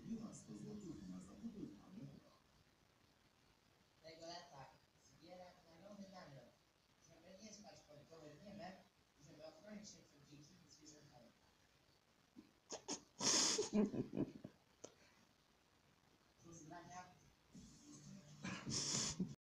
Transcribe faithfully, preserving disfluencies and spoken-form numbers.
Tego lata zbieram namiony namiot, żeby nie spać pod gołym niebem, żeby ochronić się przed dzikimi zwierzętami.